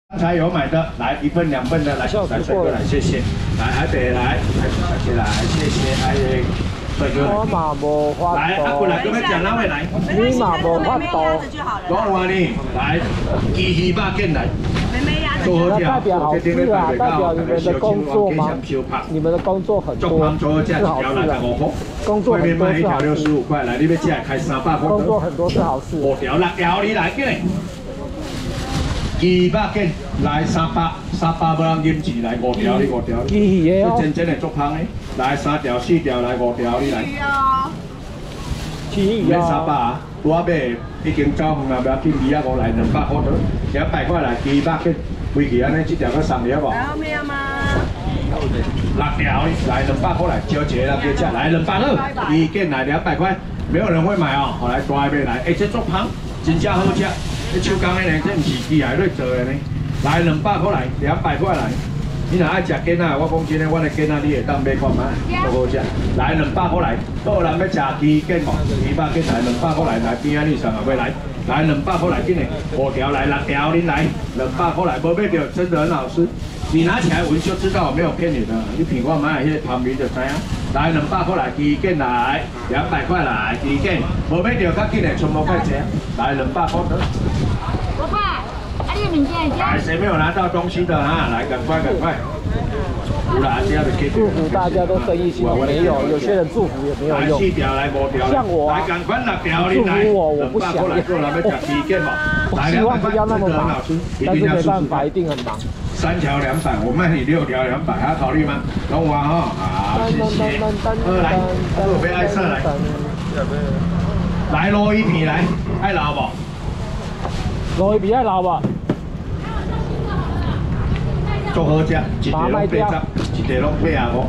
刚才有买的，来1份2份的，来帅哥来，谢谢。来台北来，小姐来，谢谢，哎，帅哥。 我嘛无法度。 来，阿过来，各位讲哪位来？ 你嘛无法度。 我话你，来，鸡鱼肉卷来。 那代表好事啊，代表你们的工作吗？你们的工作很多，是好事啊。工作很多是好事。 65块，来，你要这开300块。 工作很多是好事。 5条6条，你来，进来。鸡肉卷来300，300要人饮钱来5条，你5条。 鸡鱼的哦。 真正的足香的，来3条4条来5条，你来。 鸡鱼啊。 300啊，我买已经走远啦，不要紧，250来200块多，200块来鸡肉卷。规期安尼，这条搁送了无？ 还有没有吗 ？6条来200块来，招一个人加吃，来200鸡卷来200块，没有人会买哦。好来大买来，这足香，真正好吃。这手工的呢，这唔是机械类做的呢。来200块来，200块来。你若爱食鸡仔，我讲真的，我的鸡仔你会当买看卖，足好食。来200块来，有人要食鸡卷无？鸡肉卷来200块来，来边仔你上也要来。来200块来，紧嘞，5条来6条，你来200块来，无买到真的很好吃。你拿起来闻就知道我没有骗你的，你品看买迄个旁边就知影。来200块来，鸡卷来200块来，鸡卷，无买到较紧嘞，全部快吃。来200块得。 我爸，你的名字是？ 来，谁没有拿到东西的啊？来，赶快赶快。 祝福大家都生意兴隆，没有，有些人祝福也没有用。像我啊，祝福我不想，我希望不要那么忙，但是没办法，一定很忙。 3条200，我卖你6条200，还要考虑吗？懂我哈？好，谢谢。来，我被爱上来。来罗一皮来，爱老不？ 罗一皮爱老不？ 足好食，一地拢80，一地拢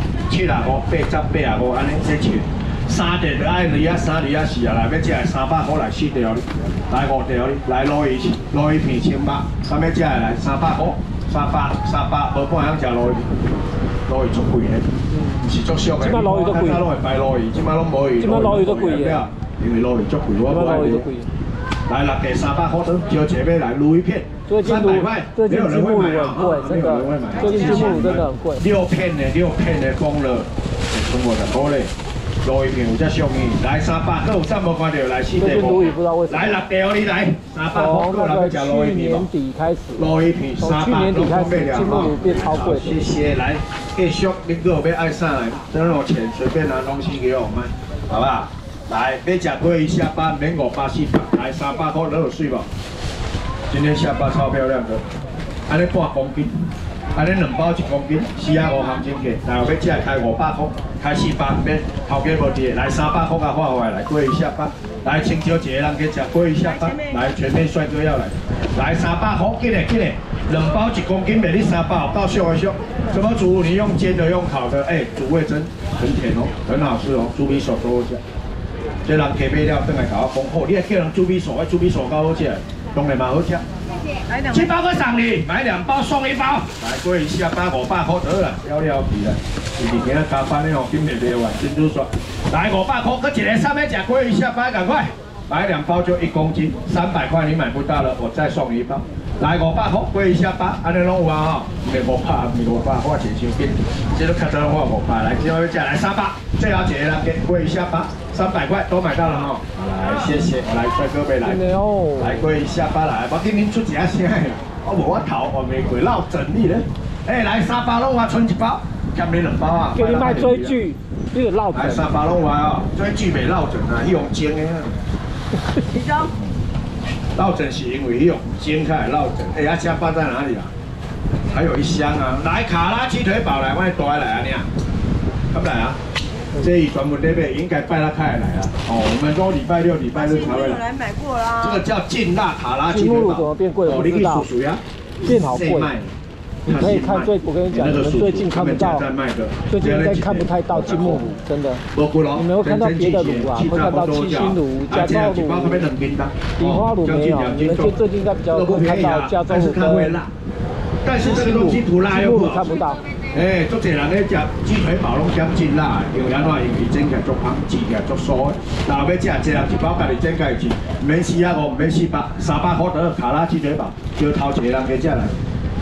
85、75、80、85，安尼这切，3地就爱2啊3、2啊4啊，来要食300块来4条哩，来5条哩，来鲈鱼片清肉，敢要食的来300块，300，无半通食鲈鱼，鲈鱼足贵的，唔是足俗的， 即摆鲈鱼都贵， 拢会摆鲈鱼，即摆拢无鱼， 即摆鲈鱼都贵的， 因为鲈鱼足贵，我不爱吃。来6地300块都，招姐妹来卤一片，300块，没有人会买啊， 真的，最近金目真的很贵。 6片的疯了，剩50块嘞，鲈鱼片有只俗意，来300，有3无看到来4地无，来6条你来300块，够人要食鲈鱼片无？鲈鱼片300都讲不了哈，谢谢，来继续，你如果要爱啥来，等我钱随便拿东西给我买，好不好？来，要吃鲑鱼下巴免500、400，来300块，都有水无？今天下巴超漂亮的，安尼半公斤，安尼2包1公斤，45行情价。来，我要吃开500块，开400免，头家无伫的，来300块甲换回来，鲑鱼下巴，来请招一个人去吃鲑鱼下巴，来全面帅哥要来，来300块，紧嘞，2包1公斤，卖你300，到秀一秀。怎么煮？你用煎的，用烤的，哎，煮味噌很甜哦，很好吃哦，猪皮手都好吃。这人加买了，等来甲我讲好，你还叫人猪皮手，猪皮手够好吃，当然嘛好吃。7包个送你，买2包送1包。来，鲑鱼下巴500块得了，了了皮了。是今仔加班的哦，今日卖完珍珠爽。来500块，搁一个上面吃鲑鱼下巴，赶快买2包就1公斤，300块你买不到了，我再送你1包。来500块，鲑鱼下巴，安尼拢有啊吼，唔是500，我钱伤紧，这都较早我500，来，今晚要吃来300，最后一个人给鲑鱼下巴，300块都买到了哈。来，谢谢，我来帅哥别来，来鲑鱼下巴来，我给您出一下声啦，我无我头我玫瑰绕整理咧，哎，来3包拢我剩1包，欠你2包啊。 给你卖追剧，你个绕整。 来3包拢我哦，追剧袂绕整啊，迄用煎的啊。 其中。 绕整是因为用煎开来绕整，哎呀，下巴在哪里啊？还有1箱啊！来卡拉鸡腿堡来，我带来啊你啊，敢来啊？这一专门那边应该拜他开来啊。哦，我们都礼拜6、礼拜日才会来。 来买过啦。 这个叫劲辣卡拉鸡腿堡。 怎么变贵了？ 哦，你可以数数呀。 变好贵。你可以看我跟你讲，你们最近看不到，最近应该看不太到金目卤，真的。你们会看到别的卤啊，会看到七星卤、加州卤、梨花卤没有。你们最近应该比较会看到加州卤跟但是这个东西涂辣又不好看不到。 哎，足侪人咧食鸡腿堡拢减劲辣，因为安怎？因为煎起来足香，煎起来足酥的。然后要食，一人1包，家己煎家己煎，免45，免400，300块得卡拉鸡腿堡，叫头一个人去食来。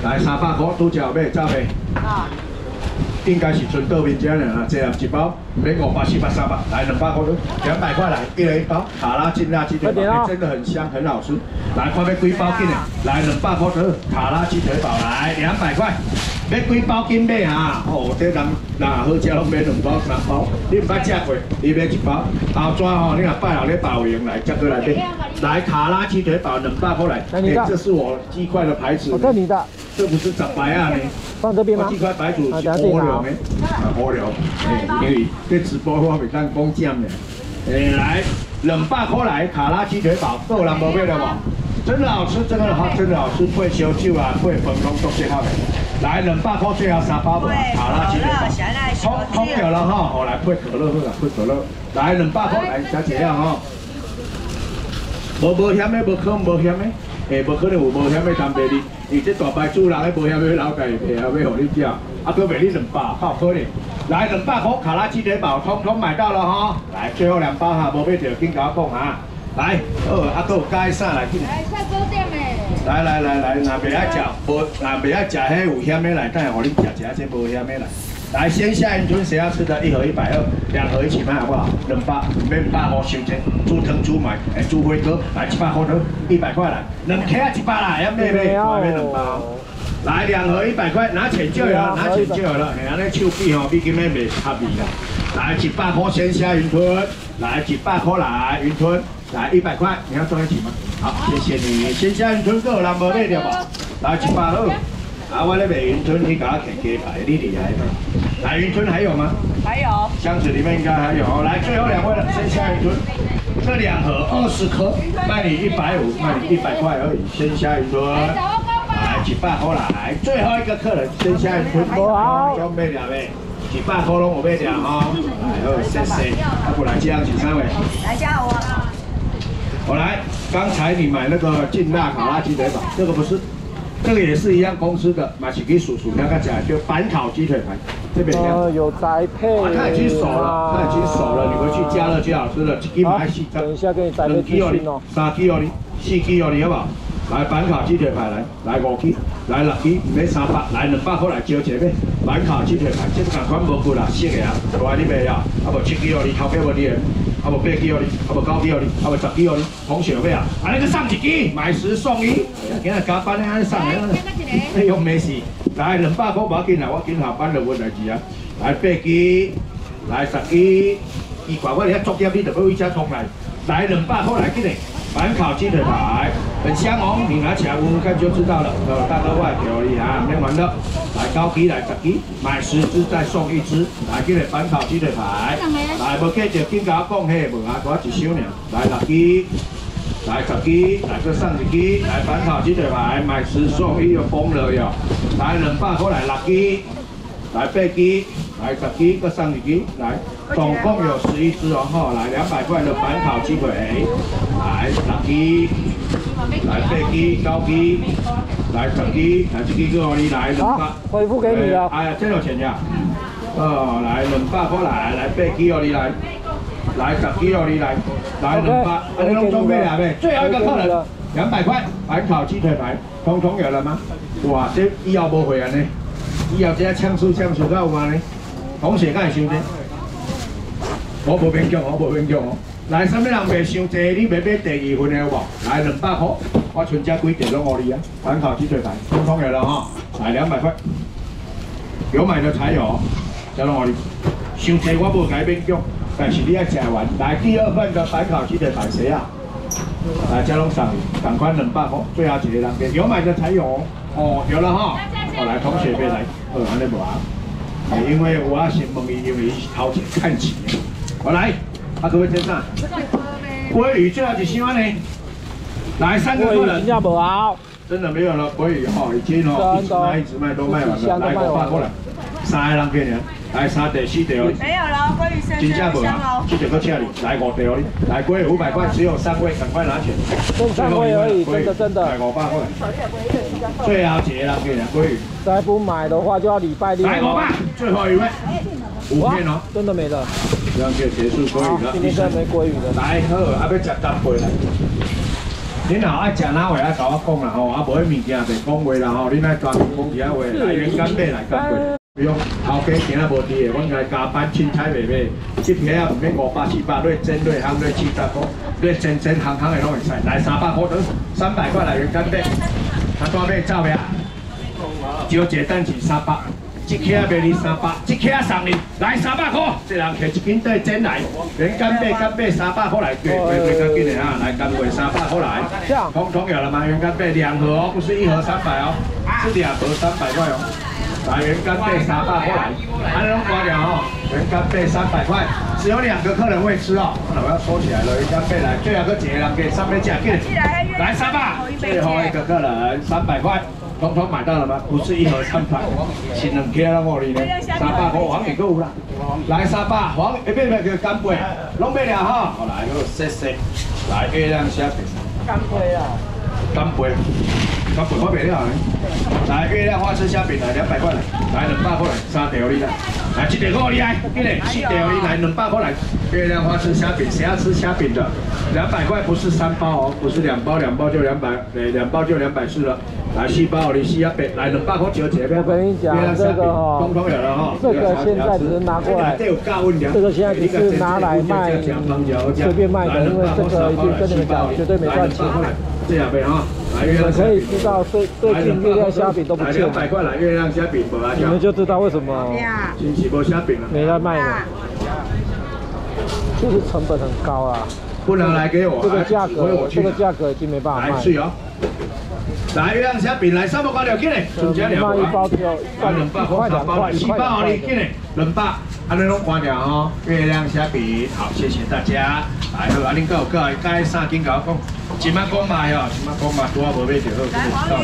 来300块，拄只有买，走袂？啊。应该是纯豆面浆的啊，这样一包免500、400、300，来200块，200块来，一人一包，卡拉金辣鸡腿堡，真的很香，很好吃。来，看要几包斤的，来200块的卡拉鸡腿堡，来200块，要几包斤买啊？哦，这人好食拢买2包、3包，你唔捌食过，你买一包，后抓吼，你若拜六咧保养来，再过来买。来卡拉鸡腿堡200块来，这是我鸡块的牌子。 我看你的。 这不是杂白啊呢？ 放这边吗？ 鸡块白煮是乌料呢，乌料。因为这直播我袂当讲酱的。来200块来卡拉鸡腿堡，够人无买了无？真的好吃，真的好，真的好吃，配烧酒啊，配粉拢都最好的。来200块最后3包无？卡拉鸡腿堡，空有了哈，好来配可乐好啦，配可乐。来200块来加这样哈。无险的，无可能无险的。无可能有无险的谈卖你，伊这大牌主人咧无险要老家赔啊，要互你食，啊，搁卖你200，靠可能。来200块卡拉鸡腿堡，通通买到了哈。来最后2包哈，无买着紧甲我讲哈。来，搁有加啥来？ 来菜糕店诶。 来，若袂爱食，若袂爱食迄有险的来，等下互你食一下这无险的来。来，鲜虾云吞谁要吃的？1盒120，2盒一起卖好不好？200，免8块收钱。猪藤猪买，猪辉哥来700块的，100块来，2克啊100啦，要买2包。来2盒100块，拿钱就有了，拿钱就有了。安尼手臂吼，比今日袂合味啦。来100块鲜虾云吞，来100块来云吞，来100块，你要装一起吗？好，谢谢你。鲜虾云吞够人无买着无？来100盒。啊，我咧卖云吞，你给我啃鸡排，你厉害吗？来，云吞还有吗？ 还有。 箱子里面应该还有。来，最后2位了，鲜虾云吞，这2盒20颗，卖你150，卖你100块而已。鲜虾云吞，来100块来，最后一个客人，鲜虾云吞，好，要买了没？100块拢有买了哈。来，好，谢谢。啊，不来这样，请3位。 来加我。 我来，刚才你买那个劲辣卡拉鸡腿堡，这个不是。这个也是一样公司的，马奇给叔叔那个讲就板烤鸡腿排，这边有宅配， 它已经熟了，它已经熟了，你回去加热就好吃了。一买4 等一下给你宅配资讯哦。 3 G 哦你，4 G 哦你好不好？来板烤鸡腿排来5 G，来6 G，买300，来200块来招一个板烤鸡腿排，这同款无贵啦，熟的啊，大你卖啊，啊无7 G 哦你，头家无你的。啊无8 G 哦你，啊无9 G 哦你，啊无10 G 哦你，同学买啊！啊那个送1 G，买10送1。今日加班咧，安尼送咧，哎呦没事。来200块无要紧啦，我今下班就无代志啊。来8 G，来10 G，奇怪我遐作业你就要为遮通来。来200块来紧嘞，板烤鸡腿排，很香哦，你拿起来闻闻看就知道了。大哥我给你啊，没完了。来9 G 来10 G，买10只再送1只。来今日板烤鸡腿排。来，无记着紧甲我讲嘿，无啊，我一箱尔。来6 G，来10 G，来再送1 G，来板烤鸡腿排，买10送1就疯了哟！来200块来6 G，来8 G，来10 G，再送1 G，来，总共有11只哦吼！来200块的板烤鸡腿，来6 G，来8 G、9 G，来10 G，来1 G 给我你来200。 回复给你了。 哎呀，真有钱呀！来200块来8 G 哦你来10 G 哦你来200，啊你拢准备了没？最后一个客人200块板烤鸡腿排，通通有了吗？哇，这以后无会安尼，以后这呛水到有嘛呢？同学敢会伤济？我无勉强哦。来，什么人袂伤济？你袂买第2份的有无？来200块，我剩这几碟拢互你啊！板烤鸡腿排，通通有了哈。来200块，有买的才有。这拢互你，伤济我无改勉强，但是你要吃完。来第2份的板烤鸡腿排谁啊？来，这拢送你，赶快200块，最后一个人给，有买的才有哦。哦，有了哈。来，同学别来，安尼无啊？因为我要先问伊，因为伊是头前看齐。我来，各位先生，鲑鱼最后一箱呢？来3个客人。 真正无好。 真的没有了，鲑鱼哈，已经哦一直卖都卖完了，来500块来，3个人给你。来3袋4袋哦， 没有了，鲑鱼生真香哦。 这个搁请你，来5袋哦你，来鲑鱼500块，只有3位，赶快拿钱。 剩3位而已，真的。 来500块。最后一个人给你鲑鱼。 再不买的话就要礼拜6。 来500，最后一位。5片哦， 真的没了。 这样就结束鲑鱼了。 今天真的没鲑鱼了。 来好，还要吃10杯来。 恁若爱食哪位爱甲我讲啦吼，啊无迄物件袂讲话啦吼，恁爱专门讲其他话，来源干买来干过。不用，头家今仔无伫的，阮家加班凊彩袂买，一皮啊毋免500、700，你煎、你烘、你70块，你煎烘的拢会使，来300块得，300块来源干买，啊多买走呀，招一等是300。 一克卖你300，一克送你来300块，这人摕一斤底煎来，连干贝300块来，袂较紧的哈，来干贝300块来，通通有了吗？原干贝2盒哦，不是1盒300哦，是2盒300块哦。来原干贝300块来，安尼拢挂掉哦，原干贝300块，只有2个客人会吃哦。那我要收起来了，原干贝来，最后个一个人给300价，给来300，最后一个客人300块。 通通买到了吗？不是1盒300，是2克啦，我哩呢，300块黄也够啦。来300黄，别叫干贝，拢买了哈。好来，好谢谢。来月亮虾饼。干贝啊。干贝，干贝我卖了呢。来月亮花枝虾饼来200块来，来200块来，3条你来。来1条我你来，给你4条你来200块来。月亮花枝虾饼，谁要吃虾饼的？200块不是3包哦，不是2包，2包就200，对，2包就240了。 来4包，你4百，来200块就这边。 我跟你讲，这个哈， 通通有了哈。 这个现在只是拿过来，这个现在只是拿来卖，随便卖的，因为这个已经跟你们讲，绝对没赚钱。 这两杯哈， 你们可以知道最近月亮虾饼都不见。 200块来月亮虾饼， 你们就知道为什么新起波虾饼了， 没在卖呢，就是成本很高啊。 不能来给我， 这个价格已经没办法卖。 来去哦。 来月亮虾饼来300块了，紧嘞，剩下2包。 卖1包就来200块3包，4包你紧嘞，200，安尼拢关掉哦。月亮虾饼，好，谢谢大家。来好，啊恁有该3斤甲我讲，今麦讲卖哦，今麦讲卖，拄啊无买着好，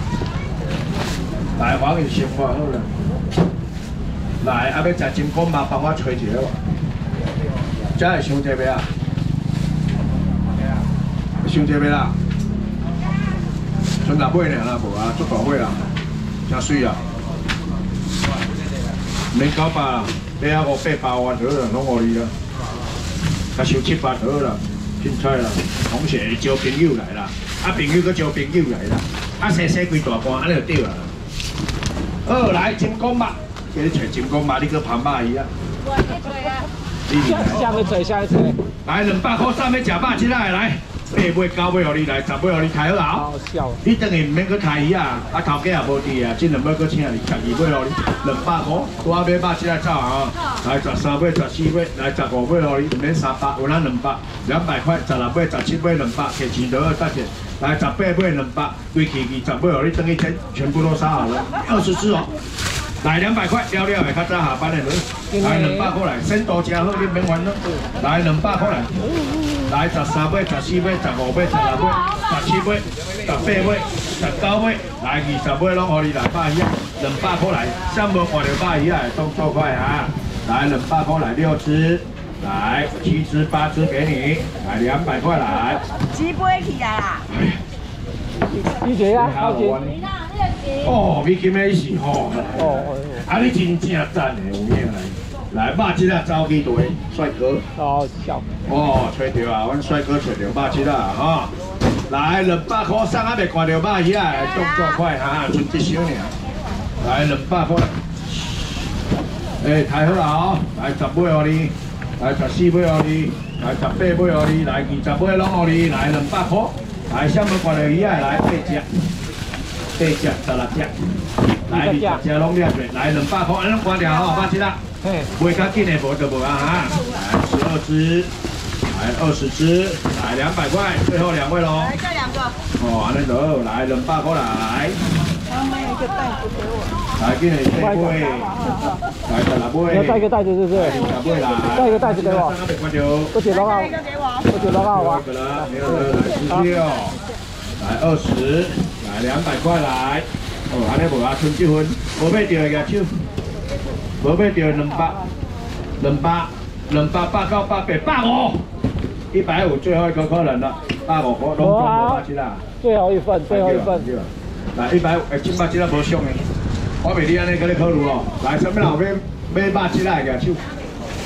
来黄鱼先看好了。来，啊要食金光嘛，帮我吹一个。这会伤济未啊？伤济未啦？ 剩6尾尔啦，无啊，足大尾啦，真水啊！免900啦，买啊500、8万好啦，拢互你啦。甲收700好啦，凊彩啦，同学招朋友来啦，啊朋友搁招朋友来啦，啊洗几大盘，安尼就对啦。好，来金光肉，叫你找金光肉，你搁盘肉鱼啊？ 下面吹，下面吹。 来200块3尾食肉起来来。 8尾9尾互你来，10尾互你开好啦。 好笑。你等于唔免去开鱼啊，啊头家也无伫啊，这2尾搁请你12尾互你200块，拄啊买肉起来走啊！来13尾、14尾，来15尾互你，唔免300，有咱200块，16尾、17尾200，摕钱多大钱？来18尾200，规期20尾互你，等于全部都杀好了，20只哦。 来200块，了了的，较早下班的人，来200块来，鲜度真好，你免烦恼。来200块来，来13尾、14尾、15尾、16尾、17尾、18尾、19尾，来20尾拢互你来肉鱼啊，200块来，啥无看到肉鱼啊，动作快啊！来200块来6只，来7只、8只给你，来200块来。 几杯去啊？ 你这啊，好钱。 哦，你今日是吼，啊你真正赞的，有影来，肉质啊走去对，帅哥， 好笑， 哦，吹到啊，阮帅哥吹到肉质啊，哈，来200块送啊，未看到肉鱼啊，动作快哈，剩一箱尔，来200块，抬好啦哦，来10尾互你，来14尾互你，来18尾互你，来20尾拢互你，来200块，来啥物看到鱼啊，来8只。 8只、16只，来20只拢了过，来200块，安尼关掉吼，8只啦，卖较紧的无就无啊哈，来12只，来20只，来200块，最后2位咯。 来这2个。 哦，安尼就好，来200块来。 他们一个袋子给我。 来，今日4尾，来16尾。 要带一个袋子是不是 ？10尾来。 带一个袋子给我。不解多少？不解多少啊？ 来16，来20。 来200块来，哦，安尼无啊，剩1份，无买到的举手，无买到200，200八到800，150，150最后一个客人了，150块，拢中无只啦。 最后一份，最后一份。 来150，今只啦无上的，我袂你安尼跟你考虑哦。来，什么人买肉只啦举手？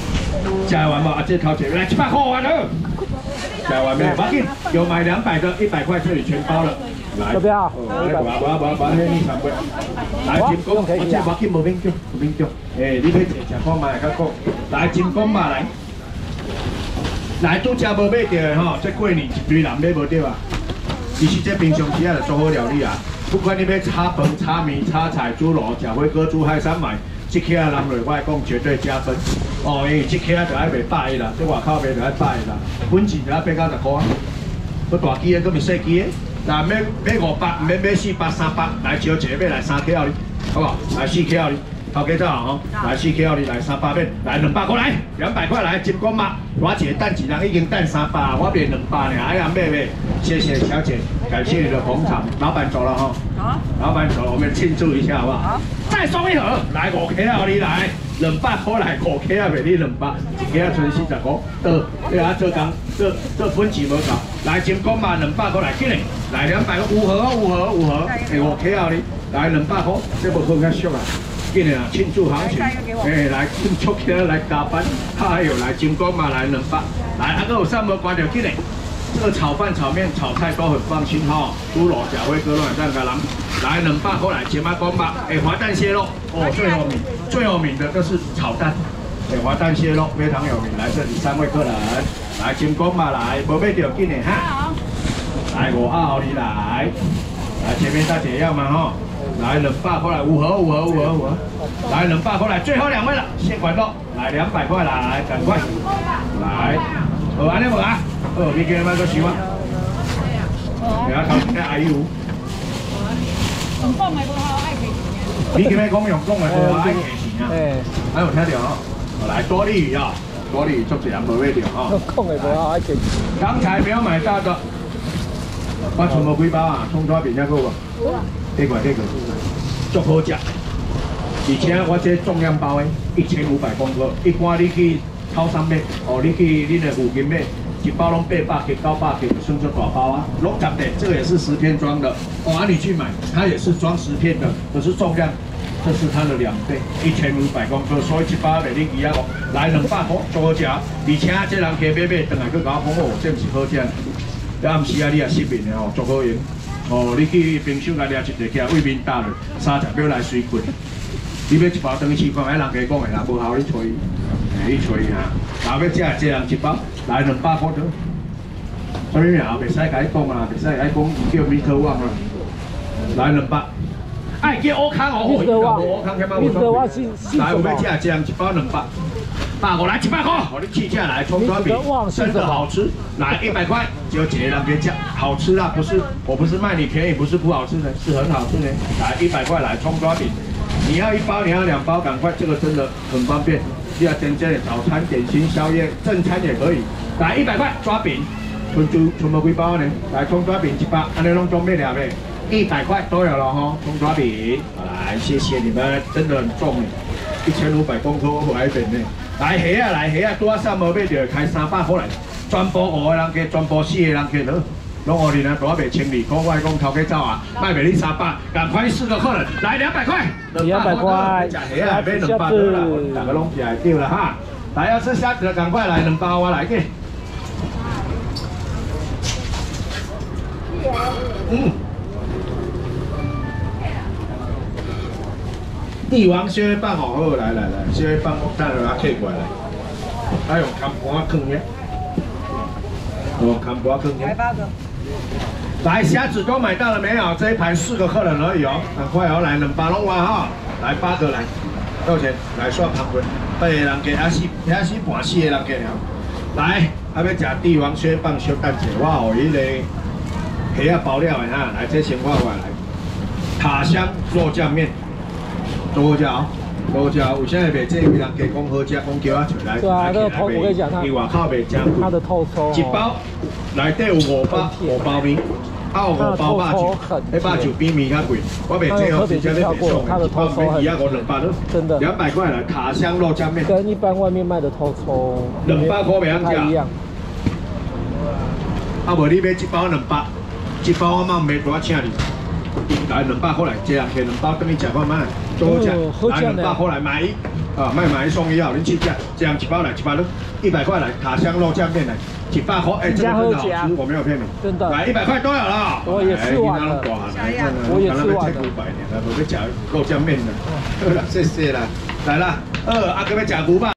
吃完嘛，这头前来700块完了。吃完没？马紧，有买200的，100块这里全包了。来， 要不要？ 我你尝过。来金光，我这马紧无免叫，无免叫。哎，你要吃看嘛，较讲。来金光嘛来。来拄只无买到的吼，这过年一堆人买无到啊。其实这平常时啊，就做好料理啊。不管你要炒饭、炒面、炒菜、煮螺、吃火锅、煮海产买，这客人来我讲绝对加分。哦，因为这客就爱卖100啦，这外口卖就爱100啦，本钱就爱8到10块啊。不大支的，搁咪细支的。那买500，唔免买400、300，来招一个要来3克哩，好不好？来4克哩。头家走吼，来4克哩，来300面，来200块来，200块来，金光嘛，我一个等一人已经等300，我卖200呢，哎呀妹，谢谢小姐，感谢你的捧场，老板走了哈，好，老板走了，我们庆祝一下好不好？好，再送一盒，来5克你来，200块来5克卖你200，1克存40块，对啊，这工这分期无够，来金光嘛200块来，紧嘞，来200个5盒，哎5克你，来200块，这无好较俗啊。紧的啦，庆祝行情，哎，来庆祝起来，来加班，还有来金光嘛，来200，来啊个有啥无关掉紧的，这个炒饭、炒面、炒菜都很放心哈，猪肉、小灰哥、乱蛋咖郎，来200块来金马光嘛，哎，滑蛋蟹肉，哦最有名的就是炒蛋，哎，滑蛋蟹肉非常有名，来这里3位客人，来金光嘛来，无买掉紧的哈，来5号你来前面大姐要嘛哈。来200块来5盒，来200块来，最后2位了，蟹管肉，来200块来，赶快，来，安尼无啊？你今日买个收啊？然后头先阿姨有。用讲的无好爱给钱。你今日讲用讲的无好爱给钱啊？还有听到哦？来多利鱼啊，多利鱼做一人无买到哈。 讲的无好爱给钱。 刚才没有买到的，我存无几包啊，葱抓饼还够无？这个足好食，而且我这重量包的1500公克，一般你去超商买，哦，你去恁的附近买，一包拢800克、900克，算做大包啊，60的，这个也是10片装的，哦，你去买，它也是装10片的，可是重量，这是它的2倍，1500公克，所以一包卖你几啊？来200块，足好食，而且这人家买，等下去甲我讲哦，这不是好食，要毋是啊，你也失眠的哦，足好用。哦，你去冰箱来抓一个起来，胃面大了，30秒来水滚。你要一包等去看，哎，人家讲的啦，无效你吹，你吹啊。后要食这样一包，来200块多。所以后袂使甲你讲啊，袂使甲你讲叫米科旺啊。来200，爱叫乌康哦，乌康起码有送。来，有要食这样一包200。85来100块，我的气价来葱抓饼，真的好吃。来100块，就一个人给价，好吃啦，我不是卖你便宜，不是不好吃的，是很好吃的。来100块来葱抓饼，你要1包，你要2包，赶快，这个真的很方便。第二天这里早餐、点心、宵夜、正餐也可以。来100块抓饼，存无几包呢？来葱抓饼1包，安尼拢装备了呗。100块都有了哈，葱抓饼。来，谢谢你们，真的很重，1500公克我还扁呢。来虾啊，拄啊啥无买着，开300块来，全部5个人加，全部4个人加了，拢互你啊，大卖1200块，我讲头家走啊，卖卖你300，赶快4个客人来200块 ，200块， 食虾啊，买200块啦，大家拢食会到啦哈。来要吃虾子的赶快来2包我来给。帝王小鱼棒好好，来，小鱼棒我等下拿摕过来，还用砍盘放呀，用砍盘放呀。来，虾子都买到了没有？这一盘4个客人而已哦，赶快哦，来2包拢完哈，来8个来，多少钱？来算盘盘，8个人加还是半4个人加了。来，还要吃帝王小鱼棒小等者，我有迄个虾包料的哈，来这先我来，塔香肉酱面。多好食哦，多好食！有啥会卖这？有人加讲好食，讲叫我出来。 对啊，这个透，我跟你讲， 伊外口卖真贵。 它的透抽一包内底有5包面，还有5包肉酒，那肉酒比面较贵。我卖这哦，直接咧卖送的，一包面伊也500多，真的200块来塔香肉酱面， 跟一般外面卖的透抽 200块袂一样。 啊，无你买一包200，一包我妈卖多请你。 来200块来，一人摕2包，等你吃看卖，多吃。来200块来买一，买一送一啊！恁去吃，这样1包来1包，100块来塔香肉酱面来，100块，哎，这个真的好吃，我没有骗你， 真的。 来100块都有了。 我也吃完了，我也吃完了。 500年了，我要吃肉酱面了，谢谢啦，来啦，阿哥要吃牛吧。